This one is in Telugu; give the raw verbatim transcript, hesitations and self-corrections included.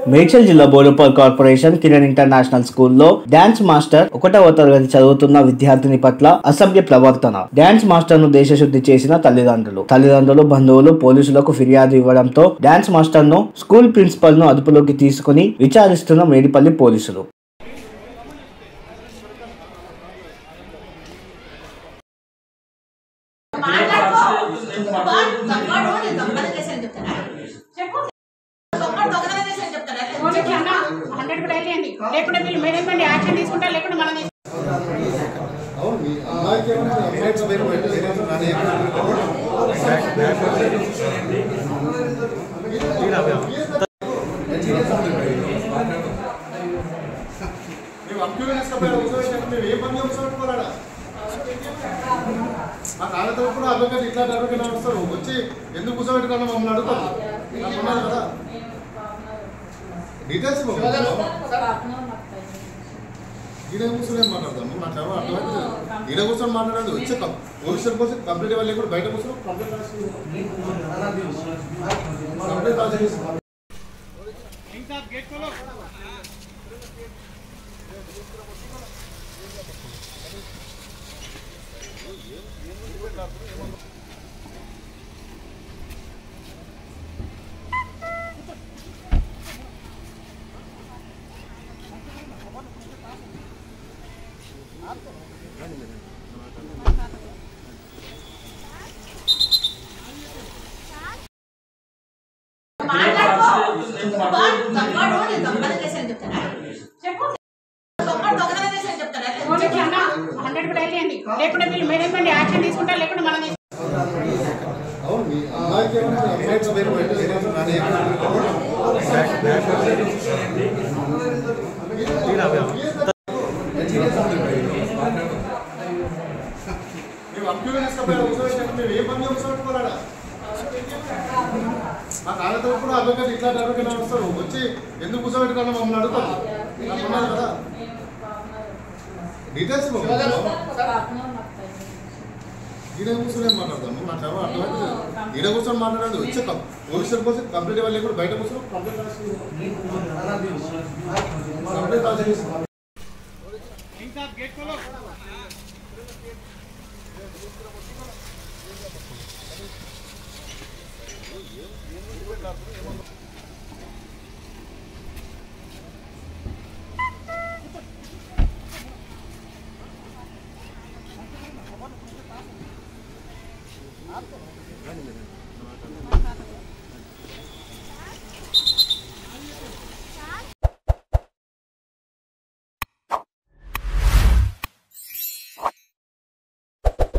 మేడ్చల్ జిల్లా బోడుపల్ కార్పొరేషన్ కిరణ్ ఇంటర్నేషనల్ స్కూల్లో డాన్స్ మాస్టర్ ఒకటవ తరగతి చదువుతున్న విద్యార్థిని పట్ల అసభ్య ప్రవర్తన. డాన్స్ మాస్టర్ ను దేశశుద్ధి చేసిన తల్లిదండ్రులు తల్లిదండ్రులు బంధువులు పోలీసులకు ఫిర్యాదు ఇవ్వడంతో డాన్స్ మాస్టర్ ను స్కూల్ ప్రిన్సిపల్ ను అదుపులోకి తీసుకుని విచారిస్తున్న మేడిపల్లి పోలీసులు. లేకుంటే వీళ్ళు మేనేజ్మెంట్ యాక్షన్ తీసుకుంటారు, లేకుంటే మనం అడ్వకేట్ ఇట్లా అడ్వకేట్ వస్తారు వచ్చి ఎందుకు కూర్చోబెట్టుకున్నా మమ్మల్ని అడుగుతారు కదా డీటెయిల్స్ ఈడ కూర్చొని ఏం మాట్లాడదాము నాకు ఎవరు అర్థమైతే ఈడ కూర్చొని మాట్లాడాలి వచ్చి పోలీసుల కోసం కంప్లీట్ ఇవ్వాలి కూడా బయట కూర్చొని కంప్లీట్ కంప్లీట్ లేకుంటే వీళ్ళు మేనేజ్మెంట్ యాక్షన్ తీసుకుంటారు, లేకుంటే మనం అడ్వకేట్ ఇట్లా అడ్వకేట్ వస్తారు వచ్చి ఎందుకు కూర్చోబెట్టుకున్నా మమ్మల్ని అడుగుతారు కదా డీటెయిల్స్ ఈడ కూర్చొని ఏం మాట్లాడదాము నాకు ఎవరు అర్థమైతే ఈడ కూర్చొని మాట్లాడాలి వచ్చి పోలీసుల కోసం కంప్లీట్ ఇవ్వాలి కూడా బయట కూర్చొని కంప్లీట్ కంప్లీట్